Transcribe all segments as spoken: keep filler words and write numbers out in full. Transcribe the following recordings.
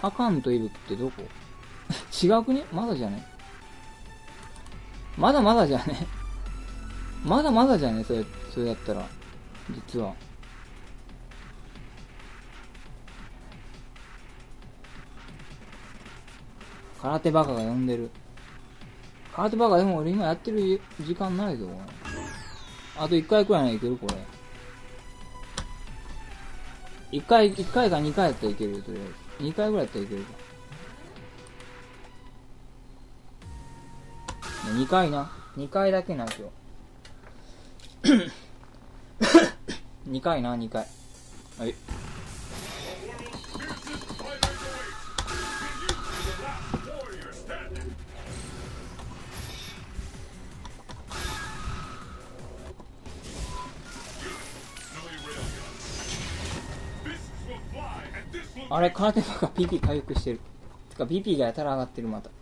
あかんといるってどこ違う国まだじゃねまだまだじゃねまだまだじゃねそれ、それだったら。実は。空手バカが呼んでる。空手バカでも俺今やってる時間ないぞ。あといっかいくらいならいけるこれ。いっかい、いっかいかにかいやったらいけるよ、とりあえず。にかいぐらいやったらいけるか。にかいな。にかいだけなんですよ。にかいな、にかい。はい。あれ、空手バカ ピーピー 回復してる。てか ピーピー がやたら上がってる、また。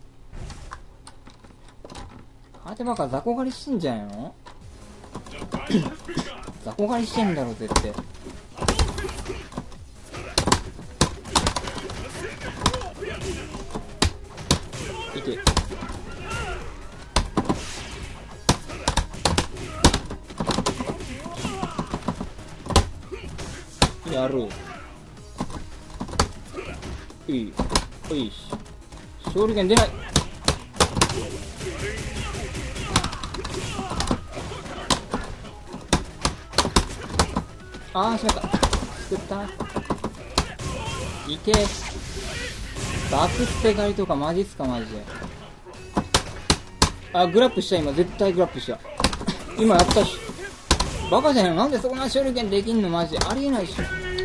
空手バカ雑魚狩りしてんじゃんの雑魚狩りしてんだろ、絶対。いけ。やる。いい。よいし。勝利権出ない。あー、しまった。作った。いけ。バクステ狩りとかマジっすか、マジで。あ、グラップした、今。絶対グラップした。今やったし。バカじゃないのなんでそこな勝利権できんのマジで。ありえないし。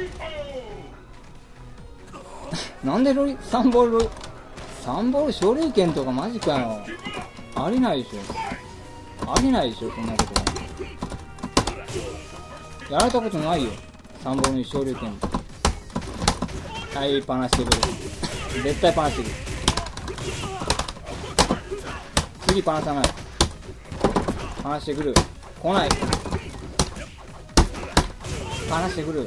なんでロリ、さんボール、さんボール勝利権とかマジかよ。ありないでしょ。ありないでしょ、そんなこと。やられたことないよ。さんボールに勝利権。はい、パナしてくる。絶対パナしてくる。次パナさない。パナしてくる。来ない。パナしてくる。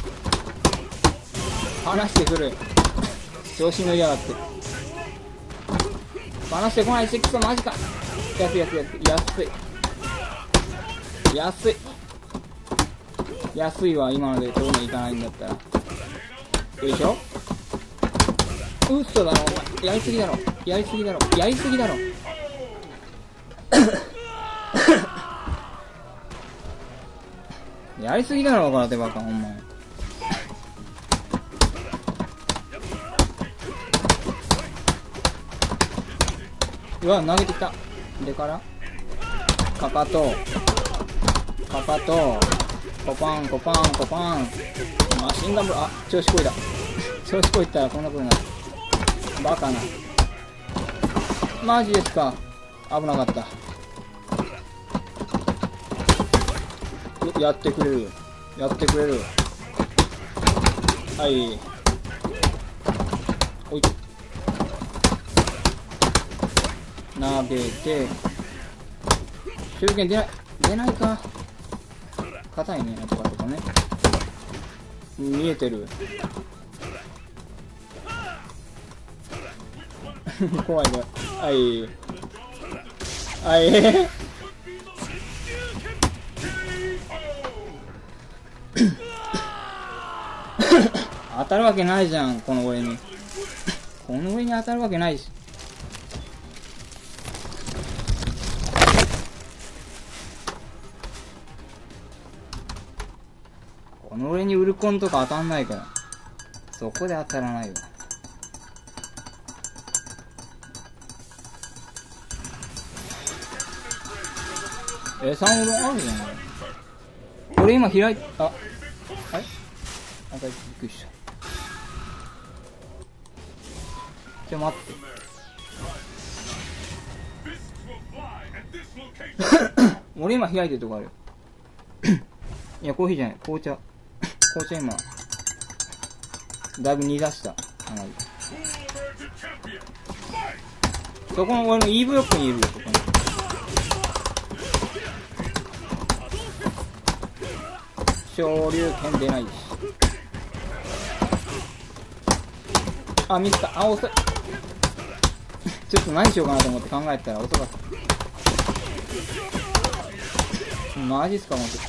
パナしてくる。調子乗りやがって。パナしてこないシックスマジか。安い安い安い。安い。安い。安いわ、今ので遠いいかないんだったら。よいしょ。うっそだろ、お前。やりすぎだろ。やりすぎだろ。やりすぎだろ。やりすぎだろ、空手バカ、ほんまに。うわ、投げてきた。でからかかと。かかと。コパンコパンコパン。マシンガンブル、あ、調子こいだ。調子こいったらこんなことになる。バカな。マジですか。危なかった。やってくれる。やってくれる。はい。おい。投げて。手裏剣出ない。出ないか。硬いね、やっぱとかね。見えてる。怖い怖い。はい。はい。当たるわけないじゃん、この上に。この上に当たるわけないし。この上にウルコンとか当たんないから。そこで当たらないわ。え、さんほどあるじゃん。これ今開いて、あ、あれあ、びっくりした。ちょ、待って。俺今開いてるとこあるよ。いや、コーヒーじゃない。紅茶。紅茶今、だいぶ煮出した。かなり。そこの俺の E ブロックにいるよ、そこに。昇竜拳出ないし。 あ、ミスった。あ、遅い。ちょっと何しようかなと思って考えたら遅かった。マジっすか、マジ。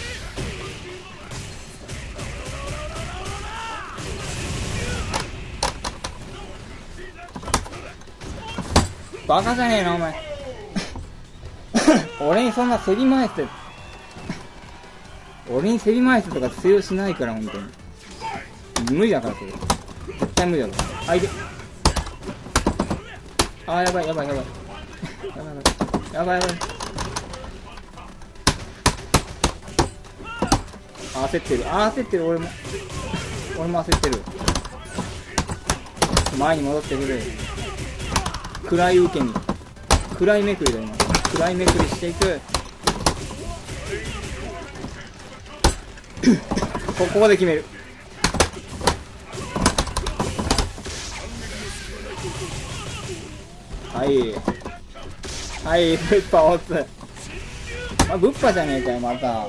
バカじゃねえな、お前。俺にそんなセリマイスで、俺にセリマイスとか通用しないから、ほんとに。無理だから、それ。絶対無理だから。あ、いけ。あー、やばい、やばい、やばい。やばい、やばい。やばい、やばい。あ、焦ってる。あ、焦ってる、俺も。俺も焦ってる。前に戻ってくる。暗い受け身。暗いめくりだ、今。暗いめくりしていく。ここで決める。はいはいぶっぱ押す。あ、ぶっぱじゃねえかよ、また。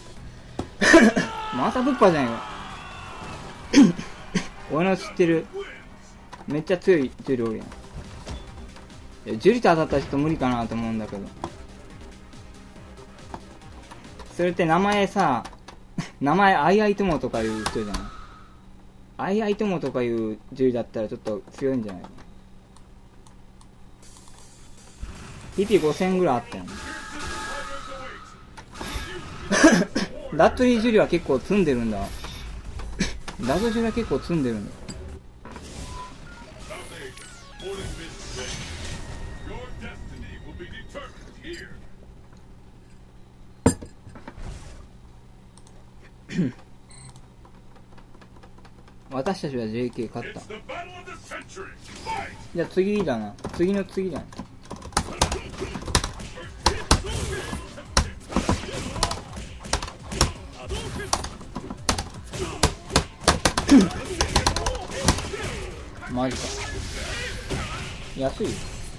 またぶっぱじゃねえかよ。俺の知ってるめっちゃ強いジュリおるやん。いやジュリと当たったらちょっと無理かなと思うんだけど。それって名前さ、名前アイアイ友とかいう人じゃない。アイアイ友とかいうジュリだったらちょっと強いんじゃない。ピーピーごせんぐらいあったよね。ラットリージュリは結構積んでるんだ。ラットジュリは結構積んでるんだ。私たちは ジェーケー 勝った。じゃあ次だな。次の次だな。マジか。安いよ。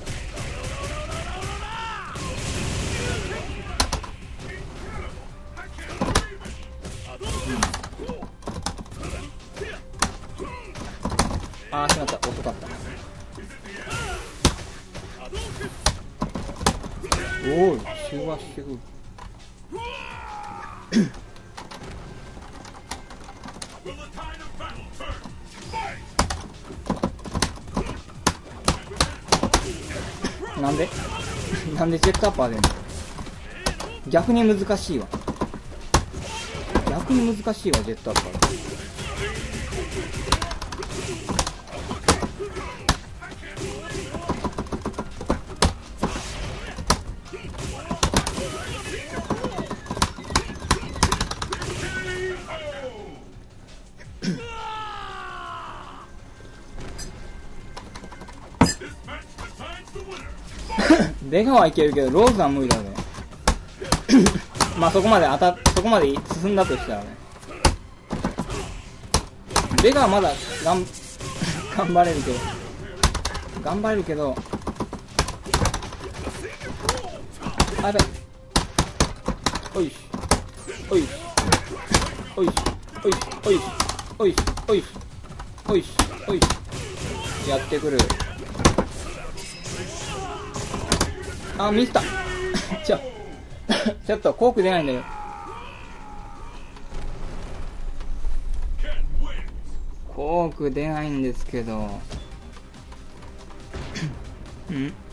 ああ、しまった。遅かった。おお、中和してくる。なんでなんでジェットアッパーでんの。逆に難しいわ。逆に難しいわ、ジェットアッパー。出川はいけるけどローズは無理だね。まあそこまで当たそこまで進んだとしたらね。出川まだがん頑張れるけど頑張れるけどあ、やばい。おいしおいしおいしおいしおいしおいしおいしおいしおいしやってくる。あ、ミスった。ちょちょっとコーク出ないんだよ。コーク出ないんですけどん